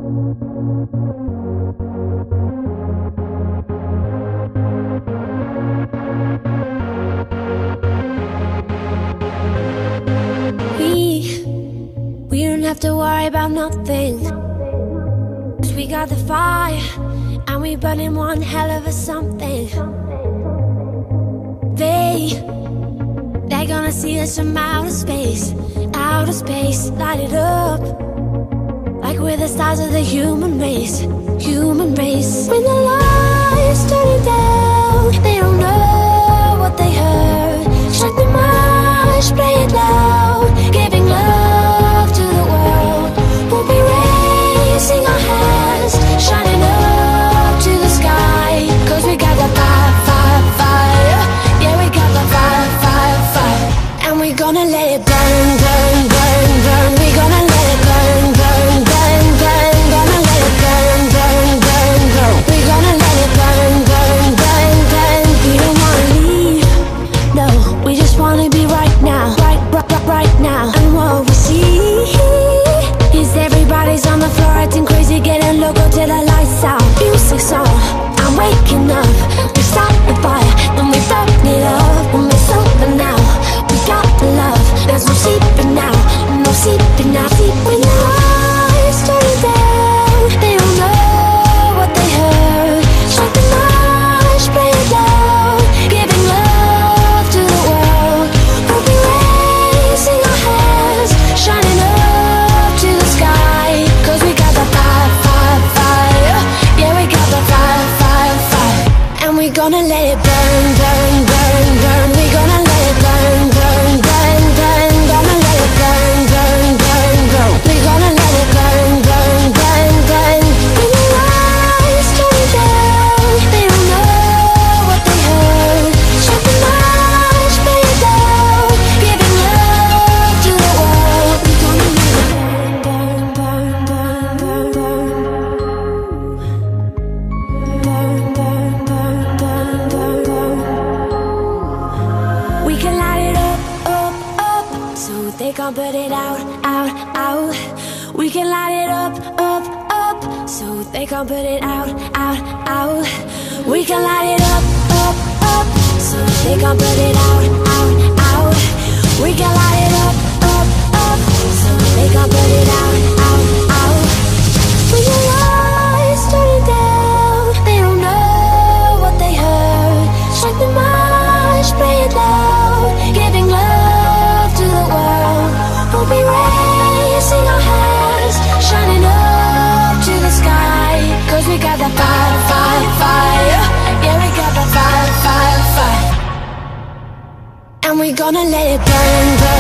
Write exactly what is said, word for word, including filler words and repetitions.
We don't have to worry about nothing, 'cause we got the fire, and we burning one hell of a something. They, they're gonna see us from outer space, outer space, light it up, like we're the stars of the human race, human race. When the lights turn down, they don't know what they heard. Strike the march, play it loud, giving love to the world. We'll be raising our hands, shining up to the sky, 'cause we got the fire, fire, fire. Yeah, we got the fire, fire, fire. And we're gonna let it burn, burn, burn, burn. We're gonna let it burn, burn, burn, burn. Gonna let it burn, burn, burn, burn. We're gonna let it burn, burn, burn, burn. We don't wanna leave, no, we just wanna be right now, right, right, right, right now. And what we see is everybody's on the floor acting crazy, getting loco till the lights out. Music's on, I'm waking up. We start the fire, then we burn it up. When we're sober now, we got the love. There's no sleeping now, no sleeping now. Sleep when the lights turn down, they don't know what they heard. Strike the march, play it loud, giving love to the world. We'll be raising our hands, shining up to the sky, 'cause we got the fire, fire, fire. Yeah, we got the fire, fire, fire. And we're gonna let it burn, burn, burn, burn. We're gonna let it burn, burn, burn, burn. Gonna let it burn, burn, burn, burn. We're gonna let it burn, burn, burn, burn. When the lights turn down, they don't know what they heard. Strike the march, play it loud, giving love to the world. We're gonna let it burn, burn, burn, burn, burn, burn, burn, burn, burn, burn, burn. We can light it up, up, up, so they can't put it out, out, out. We can light it up, up, up, so they can't put it out, out, out. We can light it up, up, up, so they can't put it out, out, out. We can light it up, up, up, so they can't put it out, out, out. When the lights turn down, they don't know what they heard. Strike the march, play it loud, giving love to the world. We'll be raising our hands, shining up to the sky, 'cause we got the fire, fire, fire. Yeah, we got the fire, fire, fire. And we're gonna let it burn, burn.